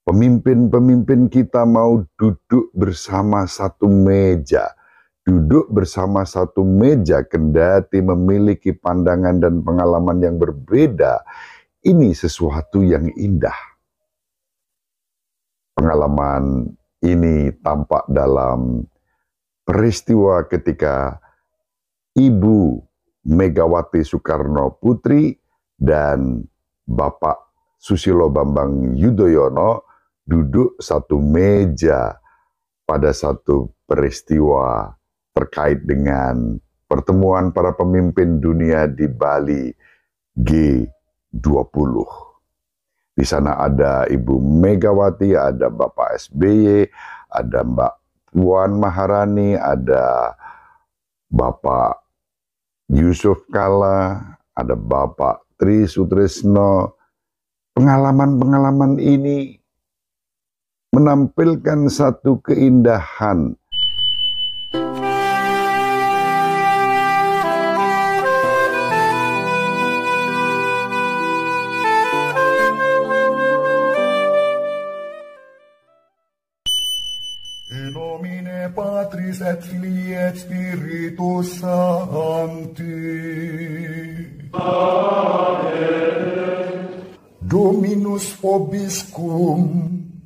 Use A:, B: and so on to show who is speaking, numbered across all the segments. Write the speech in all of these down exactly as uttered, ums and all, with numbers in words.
A: Pemimpin-pemimpin kita mau duduk bersama satu meja. Duduk bersama satu meja kendati memiliki pandangan dan pengalaman yang berbeda. Ini sesuatu yang indah. Pengalaman ini tampak dalam peristiwa ketika Ibu Megawati Soekarno Putri dan Bapak Susilo Bambang Yudhoyono duduk satu meja pada satu peristiwa terkait dengan pertemuan para pemimpin dunia di Bali G dua puluh. Di sana ada Ibu Megawati, ada Bapak S B Y, ada Mbak Puan Maharani, ada Bapak Yusuf Kala, ada Bapak Tri Sutrisno. Pengalaman-pengalaman ini menampilkan satu keindahan.
B: In nomine Patris et Filii et Spiritus Sancti. Amen. Dominus vobiscum.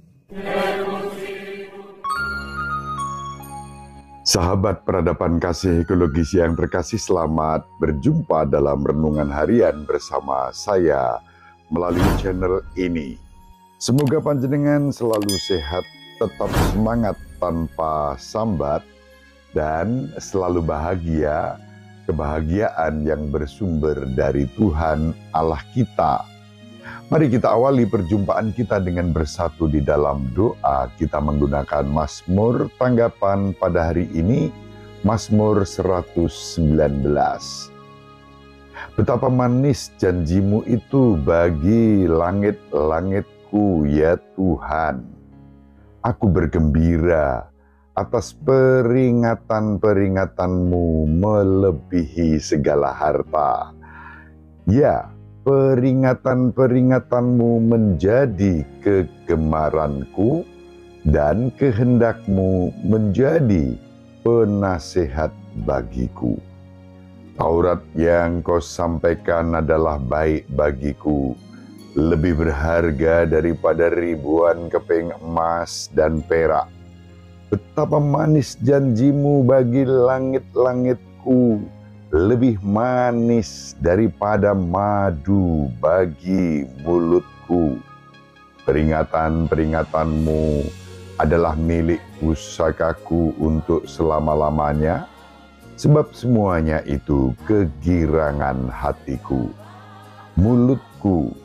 A: Sahabat peradaban kasih ekologis yang terkasih, selamat berjumpa dalam renungan harian bersama saya melalui channel ini. Semoga panjenengan selalu sehat, tetap semangat tanpa sambat, dan selalu bahagia, kebahagiaan yang bersumber dari Tuhan Allah kita. Mari kita awali perjumpaan kita dengan bersatu di dalam doa. Kita menggunakan Mazmur tanggapan pada hari ini, Mazmur seratus sembilan belas. Betapa manis janjimu itu bagi langit-langitku, ya Tuhan. Aku bergembira atas peringatan-peringatanmu melebihi segala harta. Ya, peringatan-peringatanmu menjadi kegemaranku dan kehendakmu menjadi penasehat bagiku. Taurat yang kau sampaikan adalah baik bagiku, lebih berharga daripada ribuan keping emas dan perak. Betapa manis janjimu bagi langit-langitku, lebih manis daripada madu bagi mulutku. Peringatan-peringatanmu adalah milik pusakaku untuk selama-lamanya, sebab semuanya itu kegirangan hatiku. Mulutku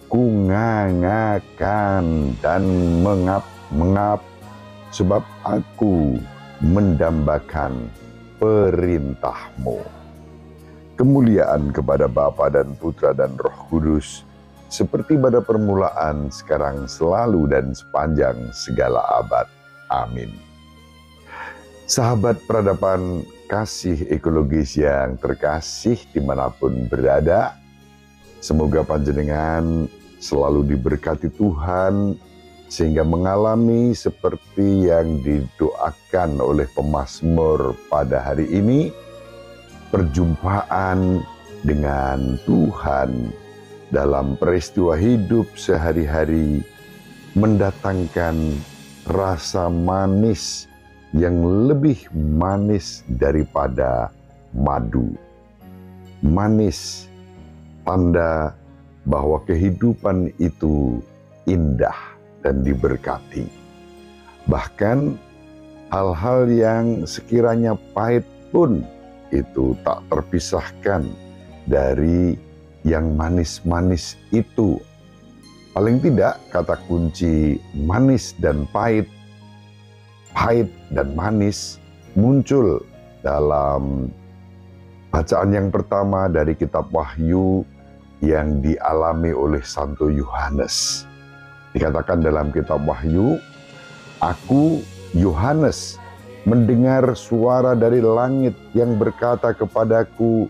A: kungangakan dan mengap-mengap, sebab aku mendambakan perintahmu. Kemuliaan kepada Bapa dan Putra dan Roh Kudus, seperti pada permulaan, sekarang, selalu, dan sepanjang segala abad. Amin. Sahabat peradaban kasih ekologis yang terkasih dimanapun berada, semoga panjenengan selalu diberkati Tuhan, sehingga mengalami seperti yang didoakan oleh pemazmur pada hari ini, perjumpaan dengan Tuhan dalam peristiwa hidup sehari-hari mendatangkan rasa manis yang lebih manis daripada madu. Manis, tanda bahwa kehidupan itu indah dan diberkati. Bahkan hal-hal yang sekiranya pahit pun itu tak terpisahkan dari yang manis-manis itu. Paling tidak kata kunci manis dan pahit, pahit dan manis muncul dalam bacaan yang pertama dari kitab Wahyu yang dialami oleh Santo Yohanes. Dikatakan dalam kitab Wahyu, aku Yohanes mendengar suara dari langit yang berkata kepadaku,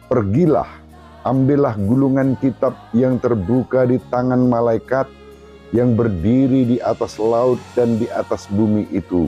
A: pergilah, ambillah gulungan kitab yang terbuka di tangan malaikat yang berdiri di atas laut dan di atas bumi itu.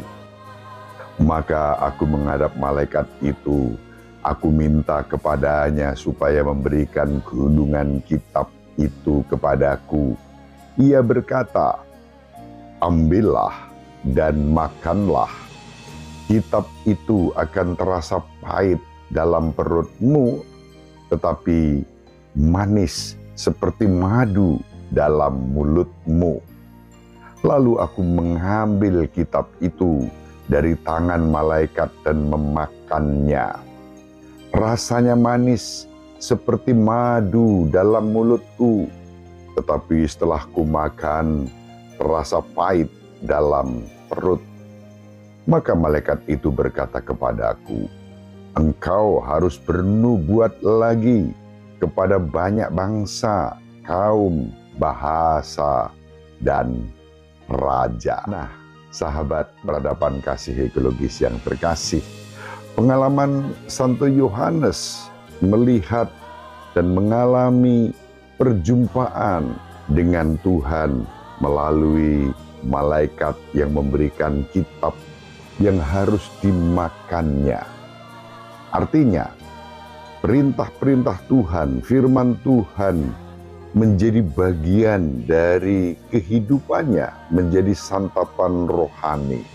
A: Maka aku menghadap malaikat itu, aku minta kepadanya supaya memberikan gulungan kitab itu kepadaku. Ia berkata, ambillah dan makanlah. Kitab itu akan terasa pahit dalam perutmu, tetapi manis seperti madu dalam mulutmu. Lalu aku mengambil kitab itu dari tangan malaikat dan memakannya. Rasanya manis seperti madu dalam mulutku, tetapi setelah ku makan, terasa pahit dalam perut. Maka malaikat itu berkata kepadaku, engkau harus bernubuat lagi kepada banyak bangsa, kaum, bahasa, dan raja. Nah, sahabat peradaban kasih ekologis yang terkasih, pengalaman Santo Yohanes melihat dan mengalami perjumpaan dengan Tuhan melalui malaikat yang memberikan kitab yang harus dimakannya. Artinya, perintah-perintah Tuhan, firman Tuhan menjadi bagian dari kehidupannya, menjadi santapan rohani.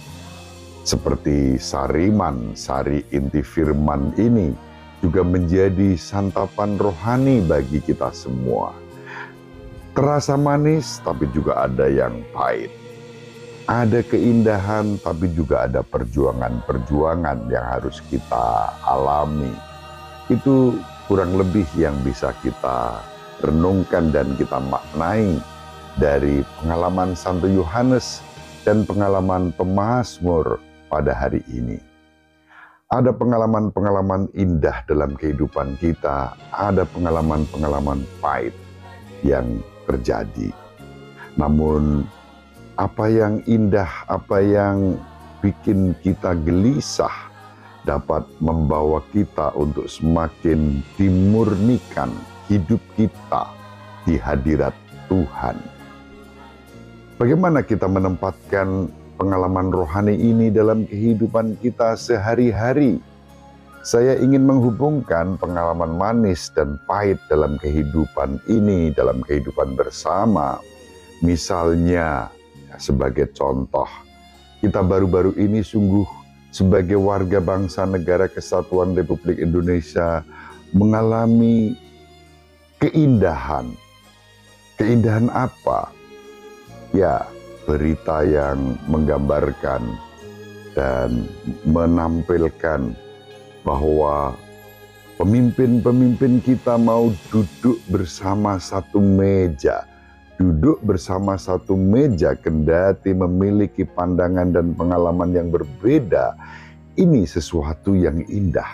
A: Seperti sariman, sari inti firman ini juga menjadi santapan rohani bagi kita semua. Terasa manis, tapi juga ada yang pahit. Ada keindahan, tapi juga ada perjuangan-perjuangan yang harus kita alami. Itu kurang lebih yang bisa kita renungkan dan kita maknai dari pengalaman Santo Yohanes dan pengalaman pemazmur pada hari ini. Ada pengalaman-pengalaman indah dalam kehidupan kita, ada pengalaman-pengalaman pahit yang terjadi. Namun, apa yang indah, apa yang bikin kita gelisah dapat membawa kita untuk semakin dimurnikan hidup kita di hadirat Tuhan. Bagaimana kita menempatkan pengalaman rohani ini dalam kehidupan kita sehari-hari? Saya ingin menghubungkan pengalaman manis dan pahit dalam kehidupan ini, dalam kehidupan bersama. Misalnya, sebagai contoh, kita baru-baru ini sungguh sebagai warga bangsa negara kesatuan Republik Indonesia mengalami keindahan. Keindahan apa? Ya, berita yang menggambarkan dan menampilkan bahwa pemimpin-pemimpin kita mau duduk bersama satu meja. Duduk bersama satu meja kendati memiliki pandangan dan pengalaman yang berbeda. Ini sesuatu yang indah.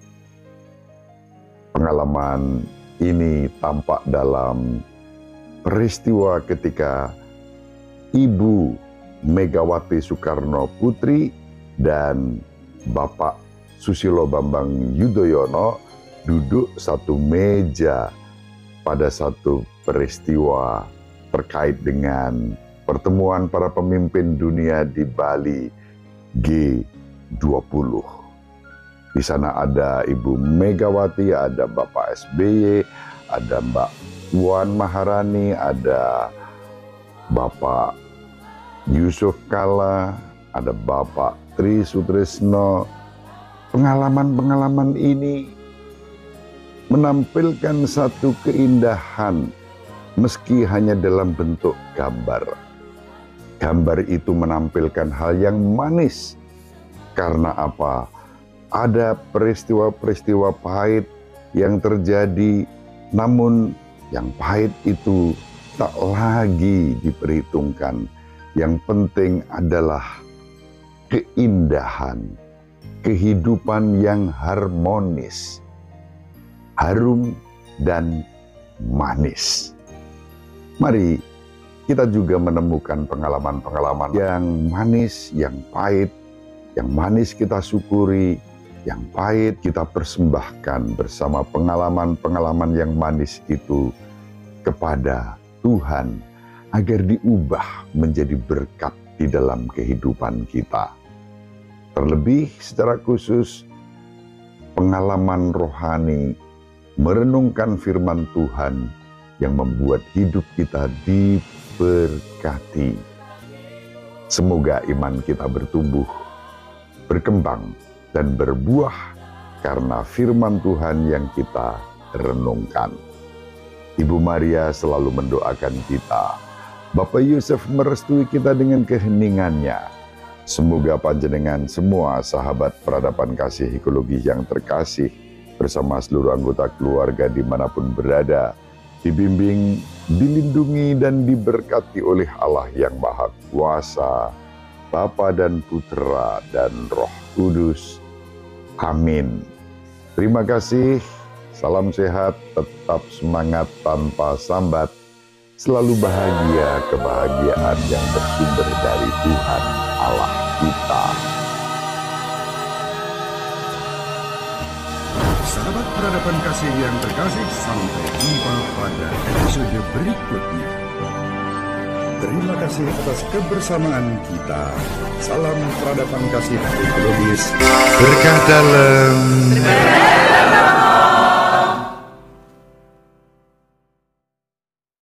A: Pengalaman ini tampak dalam peristiwa ketika Ibu Megawati Soekarno Putri dan Bapak Susilo Bambang Yudhoyono duduk satu meja pada satu peristiwa terkait dengan pertemuan para pemimpin dunia di Bali G dua puluh. Di sana ada Ibu Megawati, ada Bapak S B Y, ada Mbak Puan Maharani, ada Bapak Yusuf Kala, ada Bapak Tri Sutrisno. Pengalaman-pengalaman ini menampilkan satu keindahan meski hanya dalam bentuk gambar. Gambar itu menampilkan hal yang manis. Karena apa? Ada peristiwa-peristiwa pahit yang terjadi, namun yang pahit itu tak lagi diperhitungkan. Yang penting adalah keindahan, kehidupan yang harmonis, harum dan manis. Mari kita juga menemukan pengalaman-pengalaman yang manis, yang pahit, yang manis kita syukuri, yang pahit kita persembahkan bersama pengalaman-pengalaman yang manis itu kepada Tuhan. agar diubah menjadi berkat di dalam kehidupan kita. Terlebih secara khusus, pengalaman rohani merenungkan firman Tuhan yang membuat hidup kita diberkati. Semoga iman kita bertumbuh, berkembang, dan berbuah karena firman Tuhan yang kita renungkan. Ibu Maria selalu mendoakan kita. Bapak Yusuf merestui kita dengan keheningannya. Semoga panjenengan semua sahabat peradaban kasih ekologi yang terkasih bersama seluruh anggota keluarga dimanapun berada, dibimbing, dilindungi, dan diberkati oleh Allah yang Maha Kuasa, Bapa dan Putra dan Roh Kudus. Amin. Terima kasih, salam sehat, tetap semangat tanpa sambat, selalu bahagia, kebahagiaan yang bersumber dari Tuhan Allah kita.
B: Sahabat peradaban kasih yang terkasih, sampai jumpa pada episode berikutnya. Terima kasih atas kebersamaan kita. Salam peradaban kasih ekologis.
A: Berkah dalam